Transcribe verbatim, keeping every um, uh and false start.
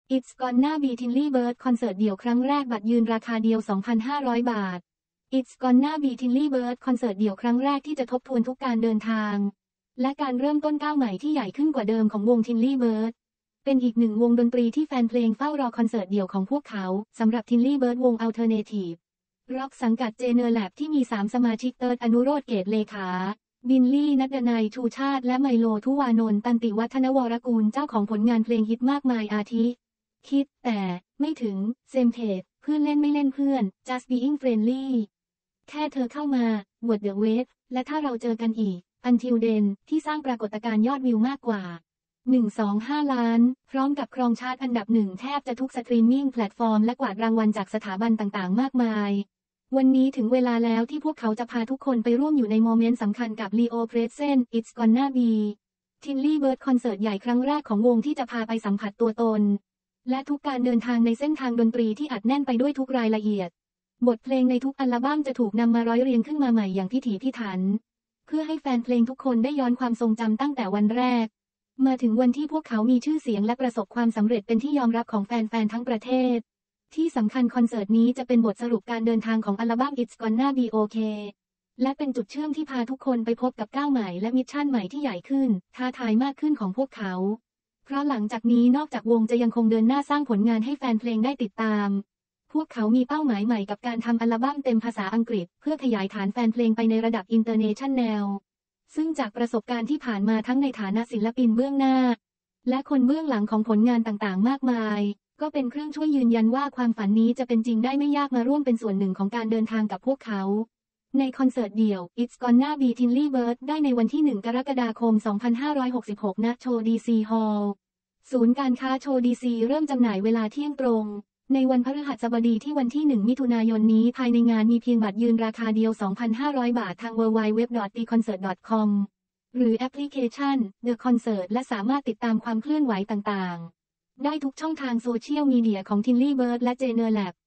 It's Gonna Be Tinley Bird คอนเสิร์ตเดี่ยวครั้งแรกบัตรยืนราคาเดียว สองพันห้าร้อย บาท It's Gonna Be Tinley Bird คอนเสิร์ตเดี่ยวครั้งแรกที่จะทบทวนทุกการเดินทางและการเริ่มต้นก้าวใหม่ที่ใหญ่ขึ้นกว่าเดิมของวง Tinley Bird เป็นอีกหนึ่งวงดนตรีที่แฟนเพลงเฝ้ารอคอนเสิร์ตเดี่ยวของพวกเขาสำหรับ Tinley Bird วง Alternative Rock สังกัด Genre Lab ที่มีสามสมาชิกเติร์ดอนุโรธเกตเลขาบิลลี่ณัฐดนัยชูชาติและไมโลทุวานนท์ตันติวัฒนวรกูลเจ้าของผลงานเพลงฮิตมากมายอาทิคิดแต่ไม่ถึงเซมเพจเพื่อนเล่นไม่เล่นเพื่อน just being friendly แค่เธอเข้ามา Word the Wave และถ้าเราเจอกันอีก Until then ที่สร้างปรากฏการณ์ยอดวิวมากกว่า หนึ่งจุดสองห้า ล้านพร้อมกับครองชาร์ตอันดับหนึ่งแทบจะทุกสตรีมมิ่งแพลตฟอร์มและกวาดรางวัลจากสถาบันต่างๆมากมายวันนี้ถึงเวลาแล้วที่พวกเขาจะพาทุกคนไปร่วมอยู่ในโมเมนต์สำคัญกับ Leo Present It's Gonna Be Tinley Bird คอนเสิร์ตใหญ่ครั้งแรกของวงที่จะพาไปสัมผัสตัวตนและทุกการเดินทางในเส้นทางดนตรีที่อัดแน่นไปด้วยทุกรายละเอียดบทเพลงในทุกอัลบั้มจะถูกนำมาร้อยเรียงขึ้นมาใหม่อย่างพิถีพิถันเพื่อให้แฟนเพลงทุกคนได้ย้อนความทรงจำตั้งแต่วันแรกมาถึงวันที่พวกเขามีชื่อเสียงและประสบความสำเร็จเป็นที่ยอมรับของแฟนๆทั้งประเทศที่สำคัญคอนเสิร์ตนี้จะเป็นบทสรุปการเดินทางของอัลบั้ม It's Gonna Be Okay และเป็นจุดเชื่อมที่พาทุกคนไปพบกับก้าวใหม่และมิชชั่นใหม่ที่ใหญ่ขึ้นท้าทายมากขึ้นของพวกเขาเพราะหลังจากนี้นอกจากวงจะยังคงเดินหน้าสร้างผลงานให้แฟนเพลงได้ติดตามพวกเขามีเป้าหมายใหม่กับการทำอัลบั้มเต็มภาษาอังกฤษเพื่อขยายฐานแฟนเพลงไปในระดับอินเตอร์เนชั่นแนลซึ่งจากประสบการณ์ที่ผ่านมาทั้งในฐานะศิลปินเบื้องหน้าและคนเบื้องหลังของผลงานต่างๆมากมายก็เป็นเครื่องช่วยยืนยันว่าความฝันนี้จะเป็นจริงได้ไม่ยากมาร่วมเป็นส่วนหนึ่งของการเดินทางกับพวกเขาในคอนเสิร์ตเดี่ยว It's Gonna Be Tinley Bird ได้ในวันที่หนึ่งกรกฎาคมสองพันห้าร้อยหกสิบหกณโชว์ ดี ซี Hall ศูนย์การค้าโชว์ ดี ซี เริ่มจำหน่ายเวลาเที่ยงตรงในวันพฤหัสบดีที่วันที่หนึ่งมิถุนายนนี้ภายในงานมีเพียงบัตรยืนราคาเดียว สองพันห้าร้อย บาททาง ดับเบิลยู ดับเบิลยู ดับเบิลยู ดอท ดี คอนเสิร์ต ดอท คอม หรือแอปพลิเคชัน The Concert และสามารถติดตามความเคลื่อนไหวต่างๆได้ทุกช่องทางโซเชียลมีเดียของ Tinley Bird และ Genre Lab